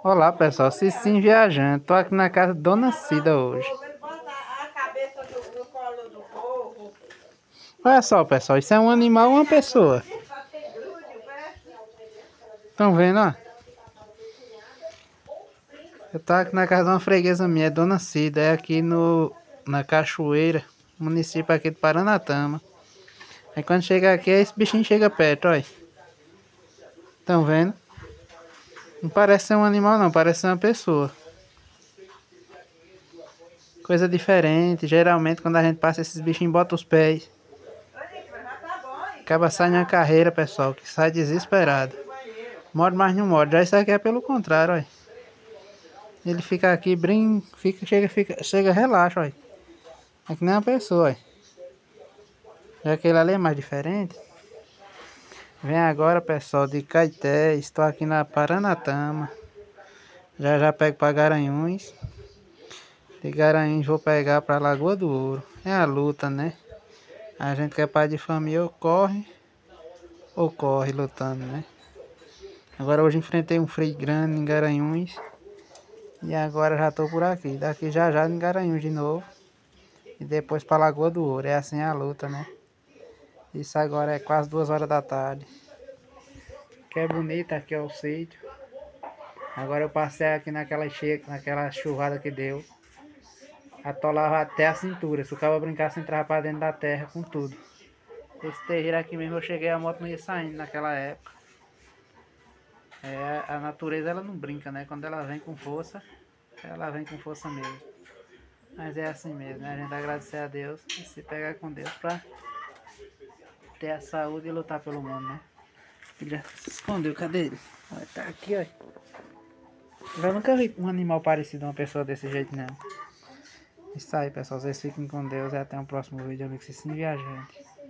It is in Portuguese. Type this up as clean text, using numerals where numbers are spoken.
Olá pessoal, Cicinho Viajante, tô aqui na casa de Dona Cida hoje. Ele bota a cabeça no colo do povo. Olha só pessoal, isso é um animal ou uma pessoa? Só tem grude, parece. Estão vendo, ó? Eu tô aqui na casa de uma freguesa minha, é Dona Cida, é aqui na Cachoeira, município aqui de Paranatama. Aí quando chega aqui, esse bichinho chega perto, olha. Estão vendo? Não parece ser um animal não, parece ser uma pessoa. Coisa diferente, geralmente quando a gente passa esses bichinhos bota os pés. Ô, gente, mas já tá bom, hein? Acaba saindo uma carreira, pessoal, que sai desesperado. No banheiro. Morde, mas não morde. Já isso aqui é pelo contrário, olha. Ele fica aqui, chega, relaxa, olha. É que nem uma pessoa, olha. Já que ele ali é mais diferente. Vem agora, pessoal, de Caeté. Estou aqui na Paranatama. Já já pego para Garanhuns. De Garanhuns vou pegar para Lagoa do Ouro. É a luta, né? A gente que é pai de família ou corre lutando, né? Agora hoje enfrentei um frio grande em Garanhuns. E agora já tô por aqui. Daqui já já em Garanhuns de novo. E depois para Lagoa do Ouro. É assim a luta, né? Isso agora é quase 2 horas da tarde. Que é bonito, aqui é o sítio. Agora eu passei aqui naquela chuvada que deu. Atolava até a cintura. Se o cabo brincasse, entrava para dentro da terra com tudo. Esse terreiro aqui mesmo eu cheguei, a moto não ia saindo naquela época. A natureza ela não brinca, né? Quando ela vem com força, ela vem com força mesmo. Mas é assim mesmo, né? A gente agradecer a Deus e se pegar com Deus pra ter a saúde e lutar pelo mundo, né? Ele já se escondeu, cadê ele? Olha, tá aqui, ó. Eu nunca vi um animal parecido a uma pessoa desse jeito, não. Isso aí, pessoal. Vocês fiquem com Deus e até o próximo vídeo, amigo Cicinho Viajante.